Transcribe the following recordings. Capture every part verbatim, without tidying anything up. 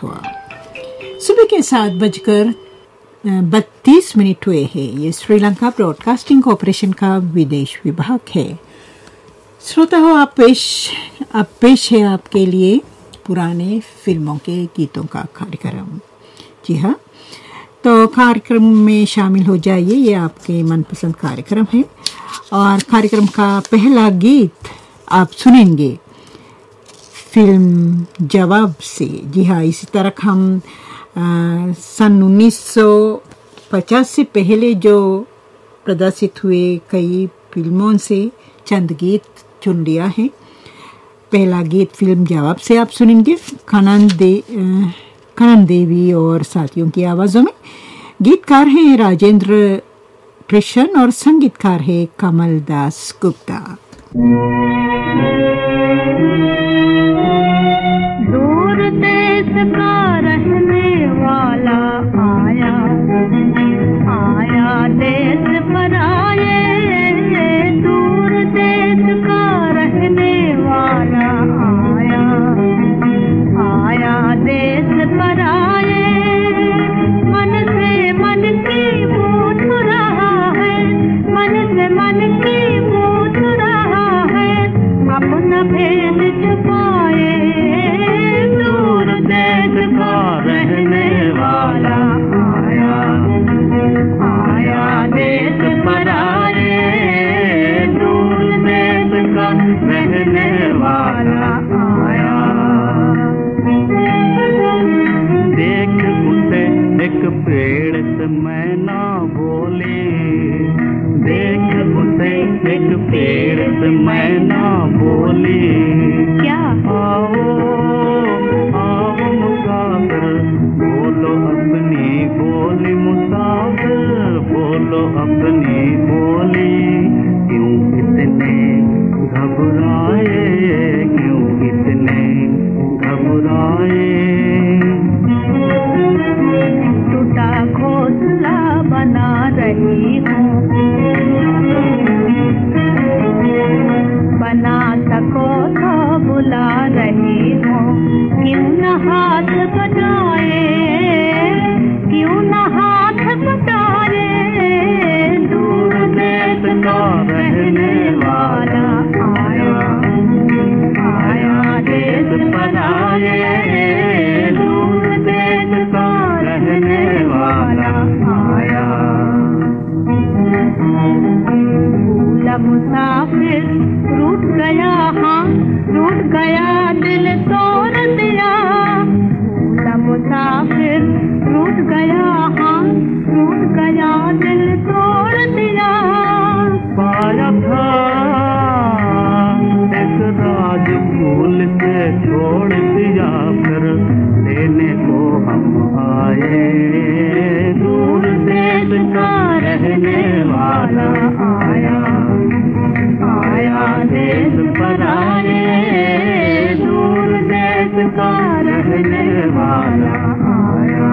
हुआ। सुबह के सात बजकर बत्तीस मिनट हुए हैं। ये श्रीलंका ब्रॉडकास्टिंग कॉरपोरेशन का विदेश विभाग है। श्रोता हो, आप पेश अब पेश है आपके लिए पुराने फिल्मों के गीतों का कार्यक्रम। जी हाँ, तो कार्यक्रम में शामिल हो जाइए। ये आपके मनपसंद कार्यक्रम है और कार्यक्रम का पहला गीत आप सुनेंगे फिल्म जवाब से। जी हाँ, इसी तरह हम आ, सन उन्नीस सौ पचास से पहले जो प्रदर्शित हुए कई फिल्मों से चंद गीत चुन लिया है। पहला गीत फिल्म जवाब से आप सुनेंगे कनन दे कनन देवी और साथियों की आवाज़ों में। गीतकार हैं राजेंद्र कृष्ण और संगीतकार है कमल दास गुप्ता। दूर देश का रहने वाला आया आया देश पर आए, दूर देश का रहने वाला आया आया देश पर आए। मन से मन की पूछ रहा है, मन से मन की पूछ रहा है, अपना भेद छुपाए। दूर देश का रहने वाला आया आया देश पर आए, दूर देश का रहने वाला आया। देख उसे एक पेड़ से मैना बोली, देख उसे एक पेड़ से मैना बोली, क्या आओ आओ मुसाफिर बोलो अपनी बोली, मुसाफिर बोलो अपनी बोली। क्यों इतने घबराए, क्यों इतने घबराए। टूटा घोंसला बना रही हूँ, बना सको तो बुला रही हूँ। क्यों न हाथ बटाए, क्यों न हाथ बटाए। दूर देश का रहने वाला आया आया देश पर आए, दूर देश का रहने वाला आया। भूला मुसाफिर रूठ गया, हाँ रूठ गया दिल तोड़ दिया। भूला मुसाफिर रूठ गया, हाँ रूठ गया दिल तोड़ दिया। पाया था एक राज फूल से छोड़ दिया, फिर लेने को हम आए। दूर देश का रहने वाला आया आया देश पर आए, दूर देश का रहने वाला आया।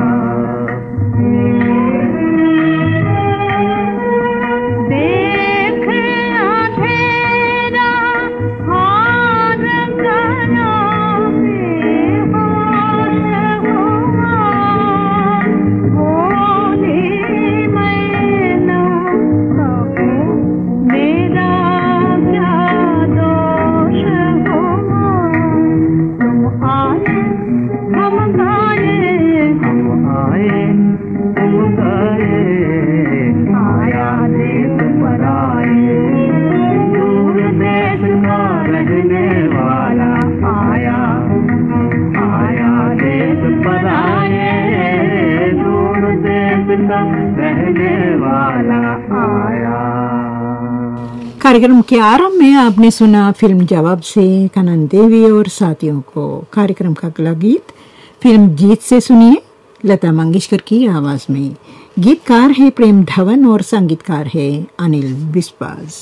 कार्यक्रम के आरंभ में आपने सुना फिल्म जवाब से कनन देवी और साथियों को। कार्यक्रम का अगला गीत फिल्म जीत से सुनिए लता मंगेशकर की आवाज में। गीतकार है प्रेम धवन और संगीतकार है अनिल विश्वास।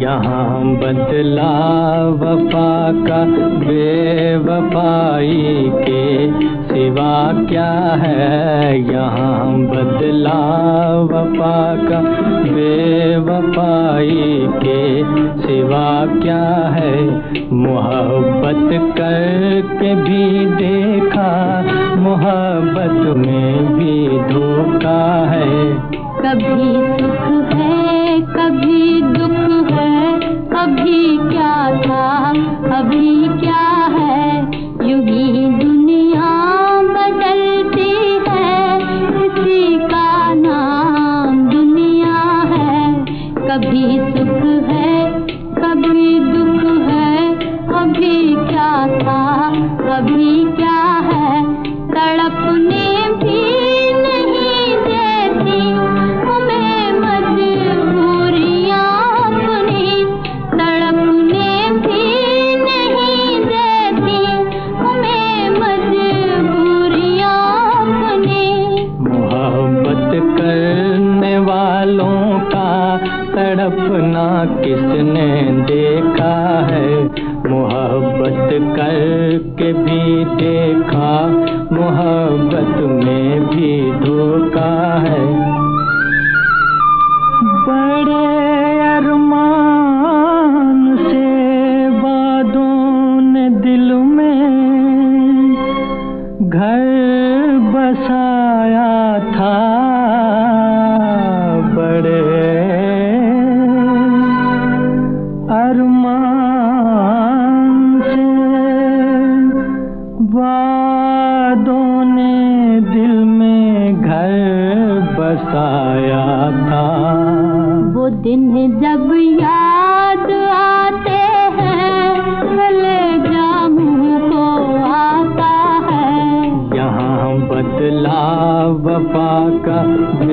यहाँ बदला वफा का बेवफाई के सिवा क्या है। यहाँ बदला वफा का बेवफाई के सिवा क्या है। मोहब्बत करके भी देखा, मोहब्बत में भी धोखा है। कभी सुख है कभी दुख है, कभी क्या था अभी क्या है। यूं ही दुनिया बदलती है, इसी का नाम दुनिया है। कभी सुख है कभी दुख है, अभी क्या था अभी क्या है। तड़पने भी नहीं देती हमें मजबूरियां अपनी, तड़पने भी नहीं देती हमें मजबूरियां अपनी। मोहब्बत करने वालों का तड़पना किसने देखा है। मोहब्बत करके भी देखा, मोहब्बत में भी धोखा है। बड़े अरमान से वादों ने दिल में घर बसाया था। बड़े अरमान से वादों ने दिल में घर बसाया था। वो दिन जब याद आते हैं, कलेजा मुँह को आता है। यहाँ बदला वफा का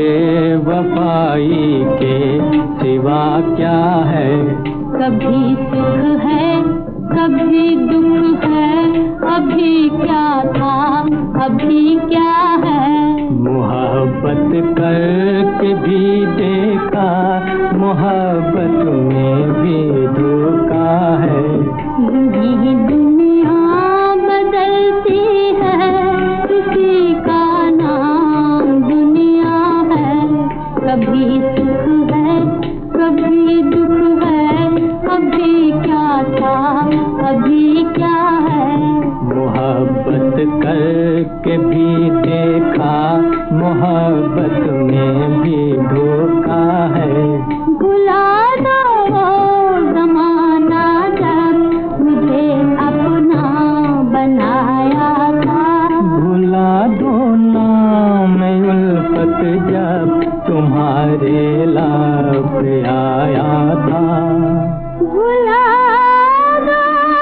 बेवफाई के सिवा क्या है। कभी सुख है कभी दुख है, अभी क्या था अभी क्या है। मोहब्बत करके भी देखा, मोहब्बत में भी धोखा है। यही दुनिया बदलती है, इसी का नाम दुनिया है। कभी सुख है कभी दुख है, अभी क्या था अभी क्या है। मोहब्बत करके भी देखा, मोहब्बत में भी धोखा है। भुला दो वो ज़माना जब मुझे अपना बनाया था। भुला दो नाम उल्फत जब तुम्हारे लाप आया था। भुला दो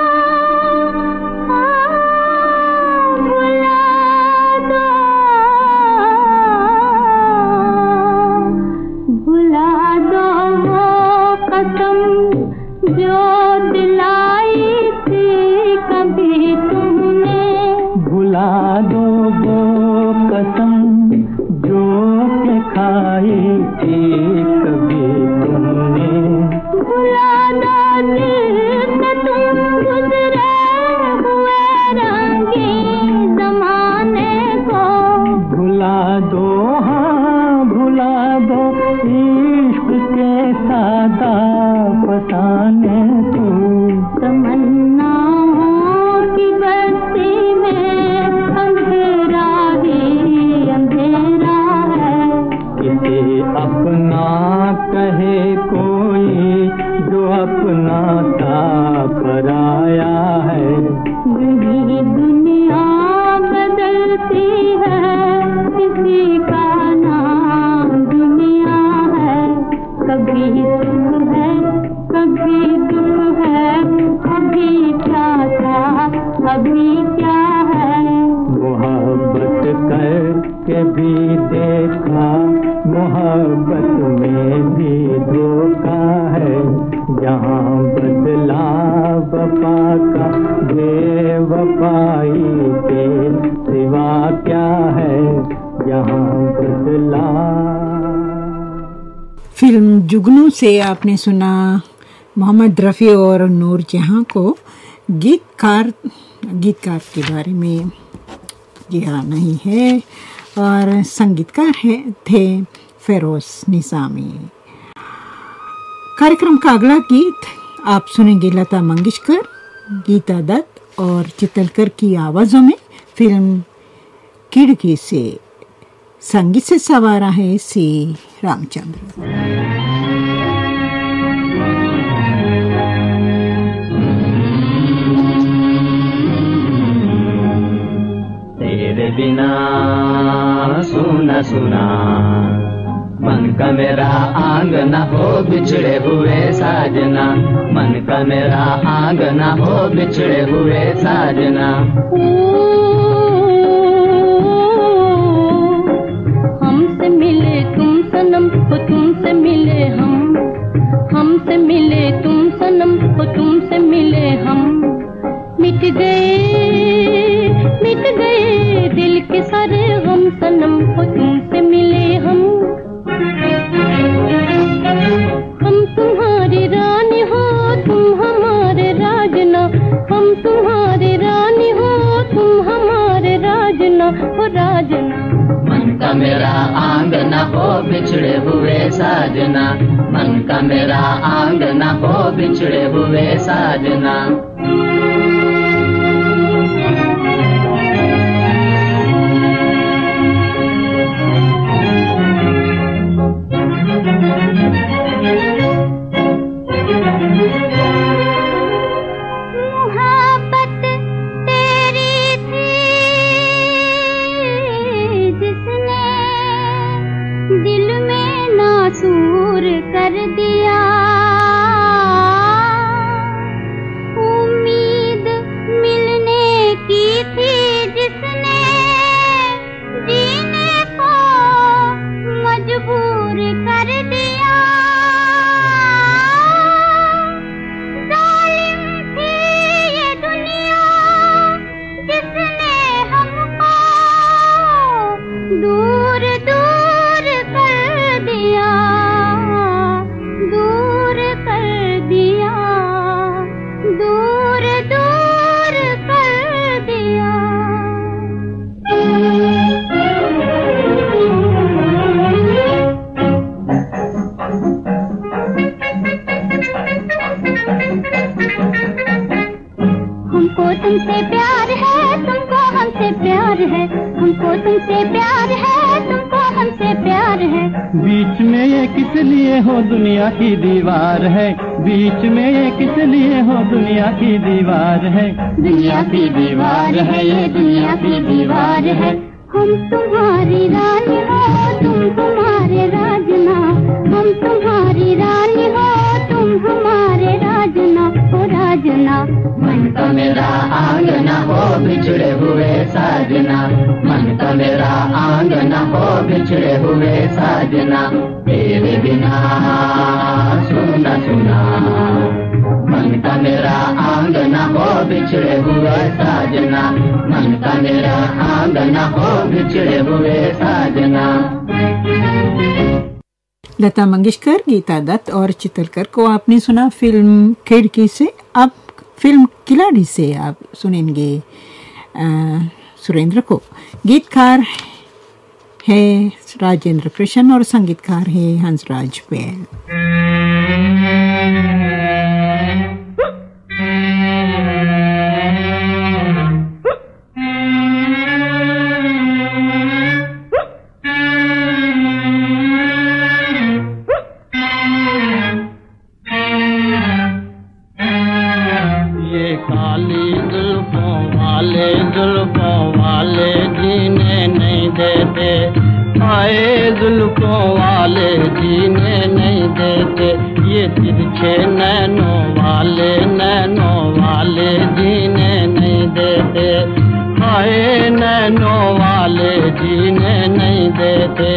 भुला दो भुला दो वो कसम जो दिलाई थी कभी तुमने। भुला दो वो कसम जो के खाई थी कभी तुमने। भुला दो जिससे तुम गुजरे हुए रंगीन ज़माने को। भुला दो हाँ भुला दो इश्क के सादा फसाने को। तमन्नाओं की बस्ती में अंधेरा ही अंधेरा है। किसे अपना कहे कोई जो अपना था पराया है। यही दुनिया बदलती है, इसी का नाम दुनिया है। कभी सुख है कभी दुख है, अभी क्या था अभी क्या है। मोहब्बत करके भी देखा, मोहब्बत में भी धोखा है। यहाँ बदला वफा का बेवफाई के सिवा क्या है। यहाँ बदला। फिल्म जुगनू से आपने सुना मोहम्मद रफ़ी और नूर जहां को गीतकार गीतकार के बारे में जी हाँ नहीं है, और संगीतकार है थे फेरोज निज़ामी। कार्यक्रम का अगला गीत आप सुनेंगे लता मंगेशकर, गीता दत्त और चितलकर की आवाज़ों में। फिल्म खिड़की से संगीत से सवारा है सी रामचंद्र। तेरे बिना सुना सुना मन का मेरा आंगना हो बिछड़े हुए साजना, मन का मेरा आंगना हो बिछड़े हुए साजना। हमसे मिले तुम सनम हो तुमसे मिले हम, हमसे मिले तुम सनम हो तुमसे मिले हम। मिट गए मिट गए दिल के सारे गम सनम हो तुमसे मिले हम। हम तुम्हारी रानी हो तुम हमारे राजना, हम तुम्हारी रानी हो तुम हमारे राजना हो राजना। मन का मेरा आंगना हो बिछड़े हुए साजना, मन का मेरा आंगना हो बिछड़े हुए साजना। कर दिया उम्मीद मिलने की थी जिसने जीने को मजबूर कर दिया। जालिम थी ये दुनिया जिसने हमको दूर दूर कर दिया, दूर कर दिया, दूर दूर कर दिया। हमको तुमसे प्यार है, तुमको हमसे प्यार है, हमको तुमसे प्यार है, तुमको हमसे प्यार है। बीच में ये किस लिए हो दुनिया की दीवार है, बीच में ये किस लिए हो दुनिया की दीवार है। दुनिया की दीवार है ये दुनिया की दीवार है। हम तुम्हारी रानी हो तुम हमारे राजना, हम तुम्हारी रानी हो तुम हमारे राजना हो राजना। मन का मेरा आंगना हो बिछड़े हुए साजना, मन का मेरा आंगना हो बिछड़े हुए साजना। तेरे बिना सुना सुना मन का मेरा आंगना हो बिछड़े हुए साजना, मन का मेरा आंगना हो बिछड़े हुए साजना। लता मंगेशकर, गीता दत्त और चितलकर को आपने सुना फिल्म खिड़की से। अब फिल्म खिलाड़ी से आप सुनेंगे सुरेंद्र को। गीतकार है राजेंद्र कृष्ण और संगीतकार है हंसराज बैल। आए जुल्फों वाले जीने नहीं देते, ये तिरछे नैनों वाले नैनों वाले जीने नहीं देते। आए नैनों वाले जीने नहीं देते।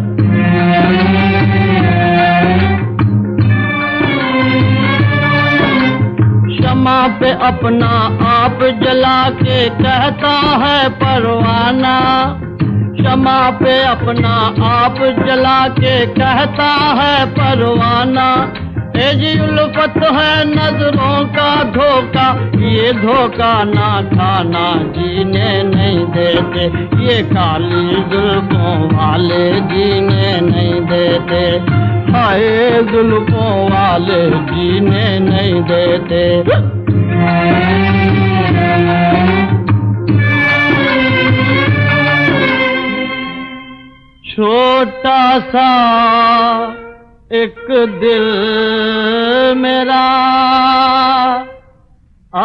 शमा पे अपना आप जला के कहता है परवाना, शमा पे अपना आप जला के कहता है परवाना। ए जी उल्फत है नजरों का धोखा, ये धोखा ना खाना जीने नहीं देते, ये काली जुल्फों वाले जीने नहीं देते, हाय जुल्फों वाले जीने नहीं देते। छोटा सा एक दिल मेरा आ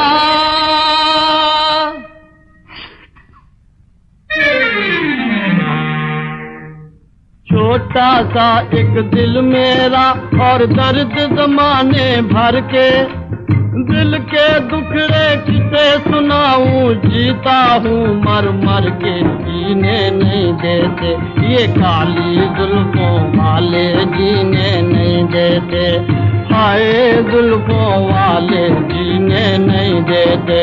छोटा सा एक दिल मेरा और दर्द जमाने भर के, दिल के दुखड़े किसे सुनाऊं, जीता हूँ मर मर के, जीने नहीं देते, ये काली जुल्फों वाले जीने नहीं देते, हाय जुल्फों वाले जीने नहीं देते।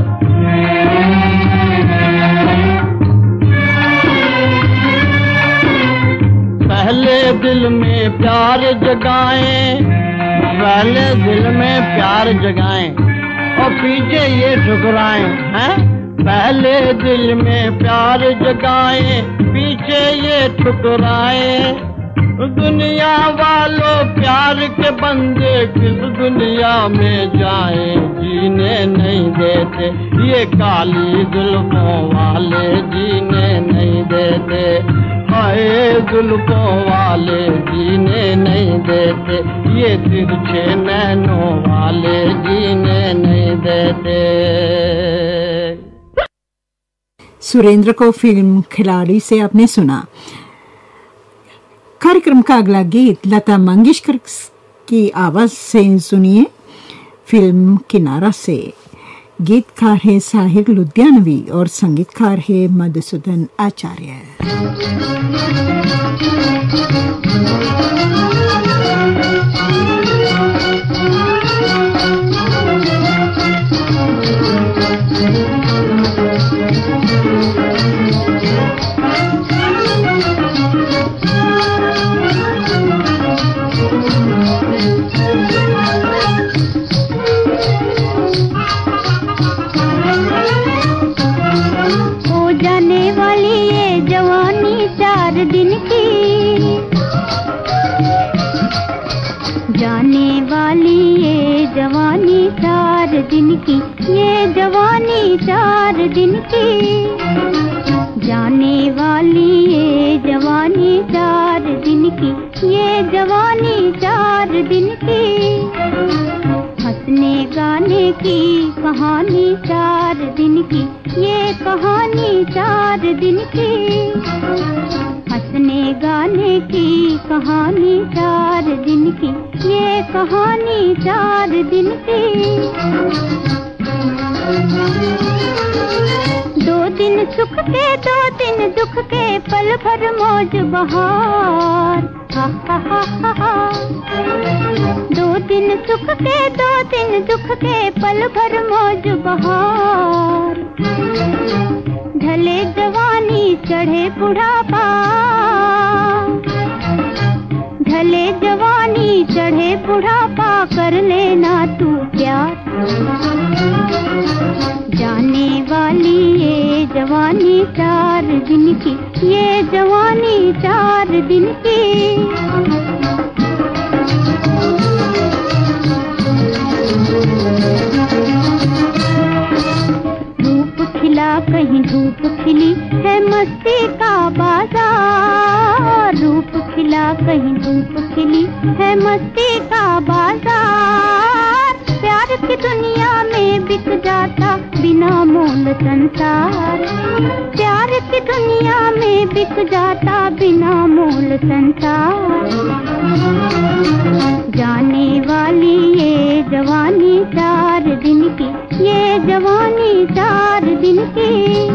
पहले दिल में प्यार जगाएं, पहले दिल में प्यार जगाएं और पीछे ये ठुकराएं, हैं? पहले दिल में प्यार जगाएं, पीछे ये ठुकराएं। दुनिया वालों प्यार के बंदे किस दुनिया में जाएं, जीने नहीं देते, ये काली जुल्फों वाले जीने नहीं देते, हाय जुल्फों वाले जीने नहीं देते, ये तिरछे नैनों वाले जीने नहीं देते। सुरेंद्र को फिल्म खिलाड़ी से आपने सुना। कार्यक्रम का अगला गीत लता मंगेशकर की आवाज से सुनिए, फिल्म किनारा से। गीतकार है साहिर लुधियानवी और संगीतकार है मधुसूदन आचार्य। दिन की जाने वाली ये जवानी चार दिन की, ये जवानी चार दिन की जाने वाली ये जवानी चार दिन की, ये जवानी चार दिन की हंसने गाने की कहानी चार दिन की, ये कहानी चार दिन की हंसने गाने की कहानी चार दिन की, ये कहानी चार दिन की। दो दिन सुख के दो दिन दुख के पल भर मौज बहार, हा हा हा हा हा। दो दिन सुख के दो दिन दुख के पल भर मौज बहार, ढले जवानी चढ़े बुढ़ापा, ढले जवानी चढ़े बुढ़ापा कर लेना तू प्यार, जाने वाली ये जवानी चार दिन की, ये जवानी चार दिन की। रूप खिला कहीं धूप खिली है मस्ती का बाजार, रूप खिला कहीं धूप खिली है मस्ती का बाजार, प्यार की दुनिया में बिक जाता बिना मोल संसार, प्यार की दुनिया में बिक जाता बिना मोल संसार, जाने वाली ये जवानी चार दिन की, ये जवानी चार दिन की।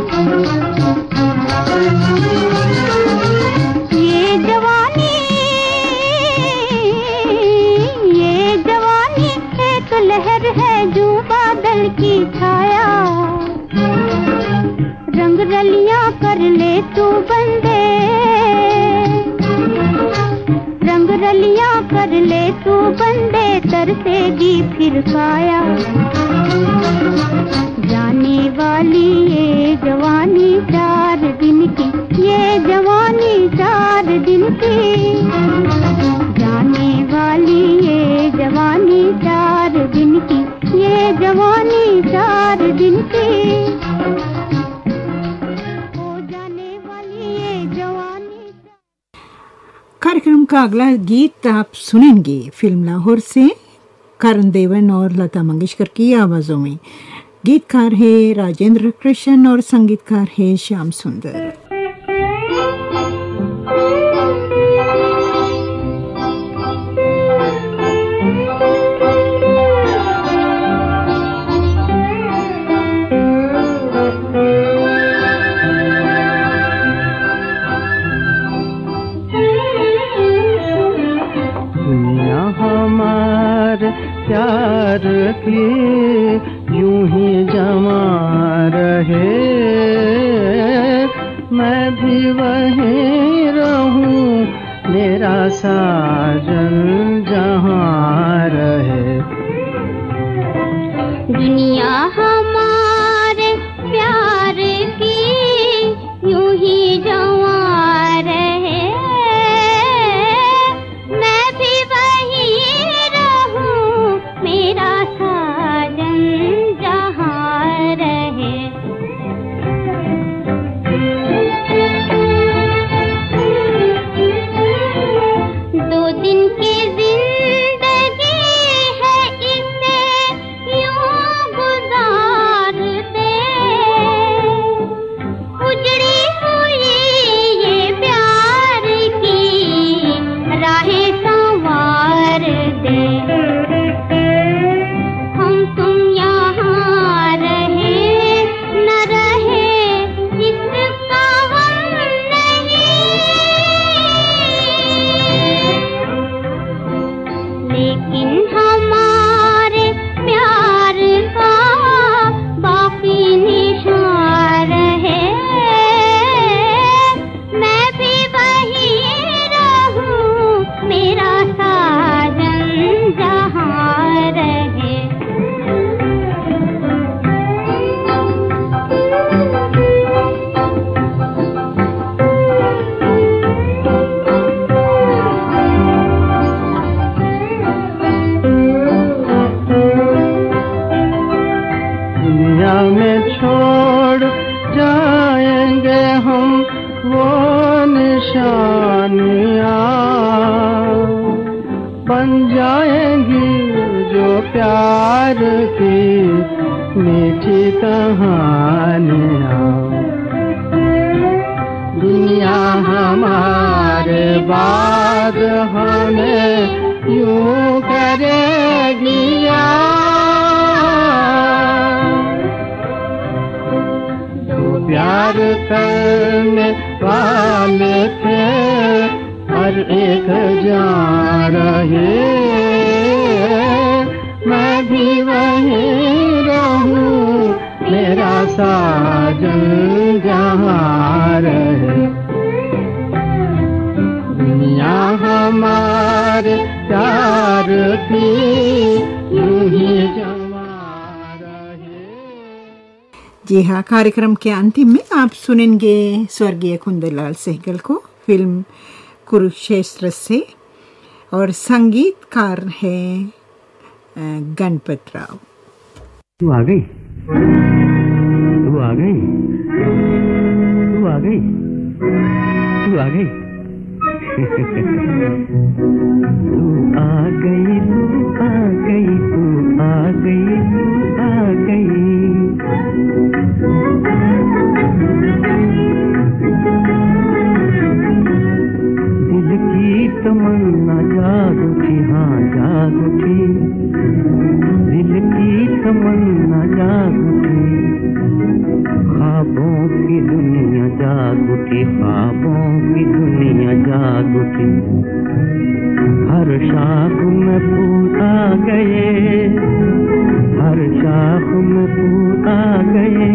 ये जवानी ये जवानी एक लहर है जो बादल की छाया, रंग रलियां कर ले तू बंदे, रंग रलियां कर ले तू बंदे तरसेगी फिर काया। जाने वाली ये जवानी चार दिन की, ये जवानी चार दिन की। जाने वाली ये जवानी चार दिन की, ये जवानी चार दिन की। हो जाने वाली ये जवानी। कार्यक्रम का अगला गीत आप सुनेंगे फिल्म लाहौर से, करण देवन और लता मंगेशकर की आवाजों में। गीतकार है राजेंद्र कृष्ण और संगीतकार है श्याम सुंदर। दुनिया हमारे प्यार की यूं ही जमा रहे, मैं भी वहीं रहूं, मेरा साजन जहां रहे। दुनिया हमारे प्यार की यूं ही जमा रहे, मैं भी वहीं रहूं, मेरा साजन जहां रहे। दो दिन की जिंदगी है, इसे यूं गुजार दे, उजड़ी हुई ये प्यार की राहें संवार दे। हम तुम यहाँ रहे न रहे इसका गम नहीं, लेकिन हमारे प्यार का बाकी निशान है, मैं भी वहीं रहूं, मेरा साजन जहां रहे। दुनिया में छोड़ जाएंगे हम वो निशानियाँ, बन जाएंगी जो प्यार की मीठी कहानियाँ। दुनिया हमारे बाद हमें यूं करेगी प्यार करने वाले थे, हर एक जान रहे, मैं भी वहीं रहूं, मेरा साजन जहां रहे। दुनिया हमारे प्यार की यूं ही जमा रहे। जी हाँ, कार्यक्रम के अंतिम में आप सुनेंगे स्वर्गीय कुंदनलाल सहगल को फिल्म कुरुक्षेत्र से, और संगीतकार है गणपत राव। तू आ गई, तू आ गई, तू आ गई, तू आ गई, तू आ गई, तू आ गई, तू आ गई, तू आ गई। दिल की तमन्ना जाग उठी, हाँ जाग उठी, दिल की तमन्ना जाग उठी, ख्वाबों की दुनिया जाग उठी, ख्वाबों की दुनिया जाग उठी। हर शाख में फूल आ गए, हर शाख में फूल आ गए,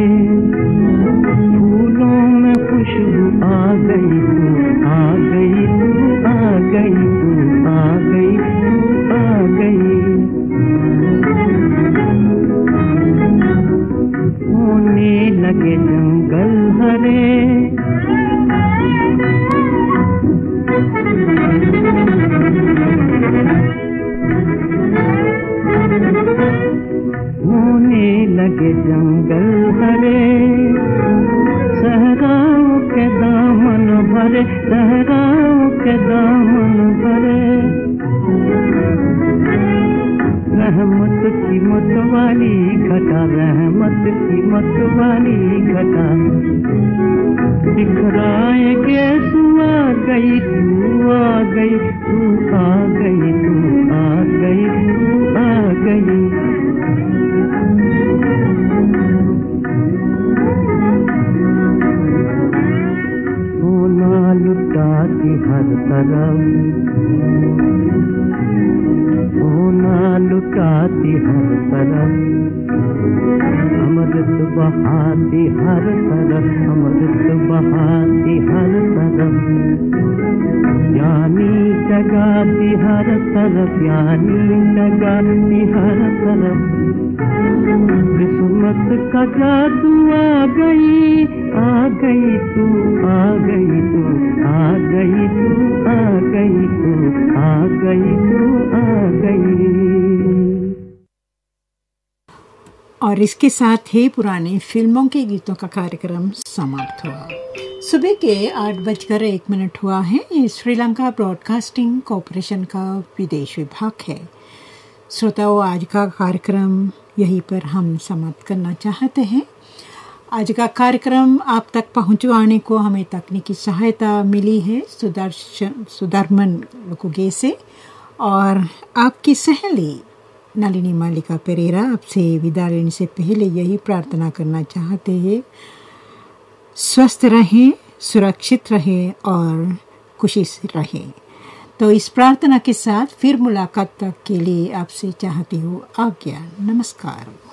फूलों में खुशबू आ गई, तू आ गई, तू आ गई, तू आ गई, तू आ होने लगे जंगल हरे, सहराओं के दामन भरे, सहराओं के दामन भरे। रहमत की मत वाली घटा, रहमत की मत वाली घटा, दिखराएंगे तू आ गई, तू आ गई, तू आ गई, तू आ गई, तू आ गई। सोना लुटाती हर तरफ, सोना लुटाती हर तरफ, अमृत बहाती हर तरफ, अमृत बहाती हर तरफ, ज्ञानी जगाती हर तरफ, ज्ञानी जगाती हर तरफ। किस्मत का जादू आ गई, आ गई तू, आ गई तू, आ गई तू, आ गई तू, आ गई तू, आ गई। और इसके साथ ही पुरानी फिल्मों के गीतों का कार्यक्रम समाप्त हुआ। सुबह के आठ बजकर एक मिनट हुआ है। ये श्रीलंका ब्रॉडकास्टिंग कॉरपोरेशन का विदेश विभाग है। श्रोताओं, आज का कार्यक्रम यहीं पर हम समाप्त करना चाहते हैं। आज का कार्यक्रम आप तक पहुंचवाने को हमें तकनीकी सहायता मिली है सुदर्शन सुधर्मन लुकुगे से, और आपकी सहेली नलिनी मालिका पेरेरा आपसे विदा लेने से पहले यही प्रार्थना करना चाहते हैं, स्वस्थ रहें, सुरक्षित रहें और खुशी से रहें। तो इस प्रार्थना के साथ फिर मुलाकात तक के लिए आपसे चाहती हूँ आज्ञा। नमस्कार।